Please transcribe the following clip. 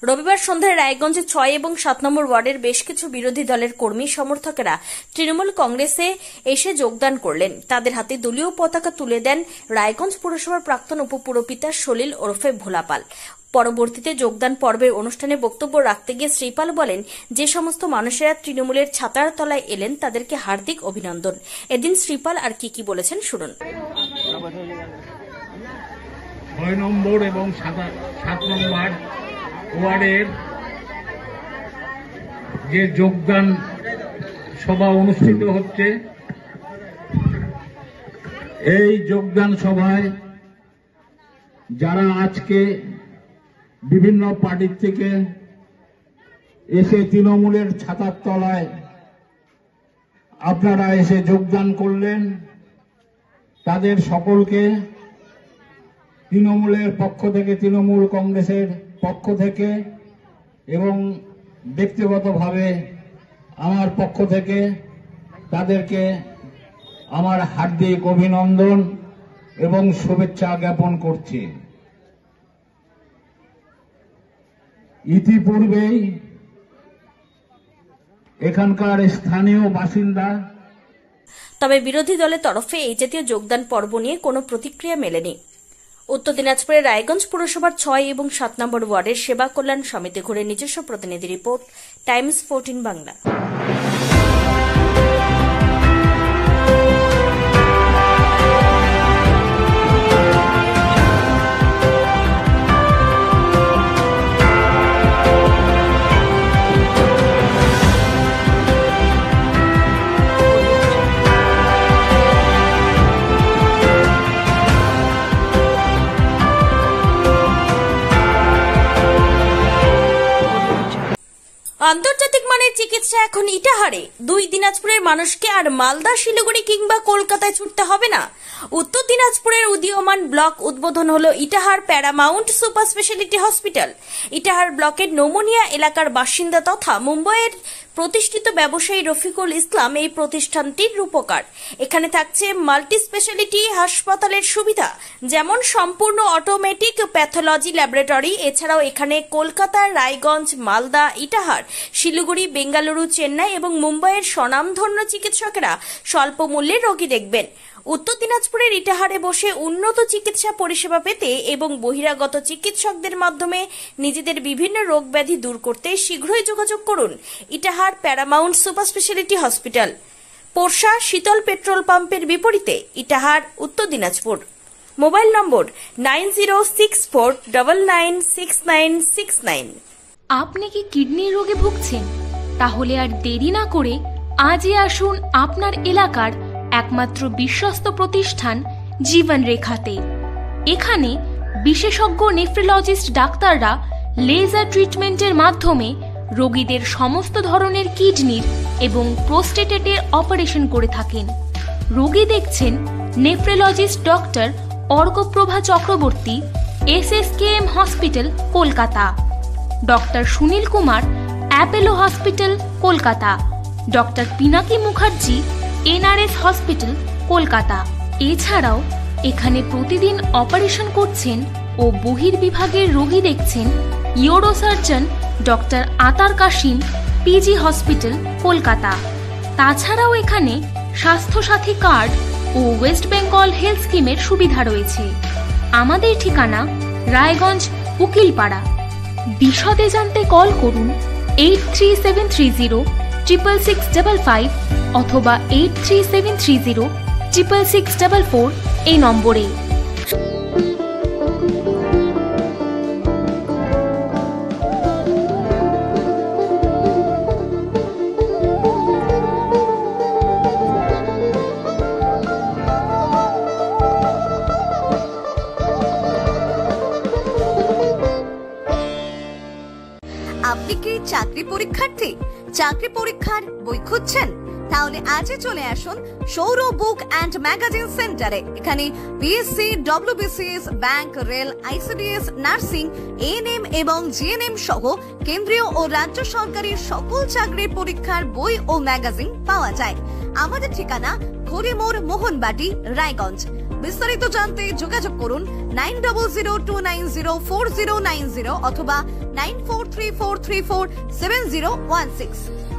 রবিবার সন্ধ্যায় রায়গঞ্জে ৬ এবং ৭ নম্বর ওয়ার্ডের বেশ কিছু বিরোধী দলের কর্মী সমর্থকেরা তৃণমূল কংগ্রেসে এসে যোগদান করলেন। তাদের হাতে দলীয় পতাকা তুলে দেন রায়গঞ্জ পুরসভার প্রাক্তন উপপুরপিতা সলিল ওরফে ভোলাপাল। পরবর্তীতে যোগদান পর্বের অনুষ্ঠানে বক্তব্য রাখতে গিয়ে শ্রীপাল বলেন, যে সমস্ত মানুষেরা তৃণমূলের ছাতার তলায় এলেন তাদেরকে হার্দিক অভিনন্দন। এদিন শ্রীপাল আর কি বলেছেন শুনুন। ৬ নম্বর এবং ৭ নম্বর ওয়ার্ডের যে যোগদান সভা অনুষ্ঠিত হচ্ছে, এই যোগদান সভায় যারা আজকে বিভিন্ন পার্টি থেকে এসে তৃণমূলের ছাতার তলায় আপনারা এসে যোগদান করলেন, তাদের সকলকে তৃণমূলের পক্ষ থেকে, তৃণমূল কংগ্রেসের পক্ষ থেকে এবং ব্যক্তিগতভাবে আমার পক্ষ থেকে তাদেরকে আমার হার্দিক অভিনন্দন এবং শুভেচ্ছা জ্ঞাপন করছি। ইতিপূর্বেই এখানকার স্থানীয় বাসিন্দা, তবে বিরোধী দলের তরফে এই জাতীয় যোগদান পর্ব নিয়ে কোনো প্রতিক্রিয়া মেলেনি। উত্তর দিনাজপুরের রায়গঞ্জ পুরসভার ৬ এবং ৭ নম্বর ওয়ার্ডের সেবা কল্যাণ সমিতি ঘুরে নিজস্ব প্রতিনিধি রিপোর্ট, টাইমস 14 বাংলা। আন্তর্জাতিক মানের চিকিৎসা এখন ইটাহারে। দুই দিনাজপুরের মানুষকে আর মালদা, শিলিগুড়ি কিংবা কলকাতায় ছুটতে হবে না। উত্তর দিনাজপুরের উদীয়মান ব্লক উদ্বোধন হলো Itahar Paramount super speciality hospital. Itahar ব্লকের নোমনিয়া এলাকার বাসিন্দা তথা মুম্বাইয়ের প্রতিষ্ঠিত ব্যবসায়ী রফিকুল ইসলাম এই প্রতিষ্ঠানটির রূপকার। এখানে থাকছে মাল্টি স্পেশালিটি হাসপাতালের সুবিধা, যেমন সম্পূর্ণ অটোমেটিক প্যাথোলজি ল্যাবরেটরি। এছাড়াও এখানে কলকাতা, রায়গঞ্জ, মালদা, ইটাহার, শিলিগুড়ি, বেঙ্গালুরু, চেন্নাই এবং মুম্বাইয়ের স্বনামধন্য চিকিৎসকেরা স্বল্প মূল্যে রোগী দেখবেন। উত্তর দিনাজপুরের ইটাহারে বসে উন্নত চিকিৎসা পরিষেবা পেতে এবং বহিরাগত চিকিৎসকদের মাধ্যমে নিজেদের বিভিন্ন রোগ ব্যাধি দূর করতে শীঘ্রই যোগাযোগ করুন Itahar Paramount super speciality hospital, পোরশা শীতল পেট্রোল পাম্পের বিপরীতে, ইটাহার, উত্তর দিনাজপুর। মোবাইল নম্বর 9064996969। আপনি কি কিডনির রোগে ভুগছেন? তাহলে আর দেরি না করে আজই আসুন আপনার এলাকার একমাত্র বিশ্বস্ত প্রতিষ্ঠান জীবন রেখাতে। এখানে বিশেষজ্ঞ নেফ্রোলজিস্ট ডাক্তাররা লেজার ট্রিটমেন্টের মাধ্যমে রোগীদের সমস্ত ধরনের কিডনির এবং প্রোস্টেটের অপারেশন করে থাকেন। রোগী দেখছেন nephrologist doctor Arkaprabha Chakraborty, SSKM hospital, Kolkata; doctor Sunil Kumar, Apollo hospital, Kolkata; doctor Pinaki Mukherjee, NRS hospital, Kolkata. এছাড়াও এখানে প্রতিদিন অপারেশন করছেন ও বহির্বিভাগের রোগী দেখছেন ইউরোসার্জন ডক্টর আতার কাশিম, PG হসপিটাল, কলকাতা। তাছাড়াও এখানে স্বাস্থ্যসাথী কার্ড ও ওয়েস্ট বেঙ্গল হেলথ স্কিমের সুবিধা রয়েছে। আমাদের ঠিকানা রায়গঞ্জ, উকিলপাড়া। বিশদে জানতে কল করুন 8373066655 অথবা 8373066644 এই নম্বরে। আপনি কি চাকরি পরীক্ষার্থী? চাকরি পরীক্ষার বই খুঁজছেন? তাহলে আজই চলে আসুন সৌরভ বুক অ্যান্ড ম্যাগাজিন সেন্টারে। এখানে BSc, WBCS, bank, rail, ICDS, nursing, ANM এবং GNM সহ কেন্দ্রীয় ও রাজ্য সরকারের সকল চাকরির পরীক্ষার বই ও ম্যাগাজিন পাওয়া যায়। আমাদের ঠিকানা খড়িমোড়, মোহনবাটি, রায়গঞ্জ। বিস্তারিত জানতে যোগাযোগ করুন 9002904090 অথবা 9434347016.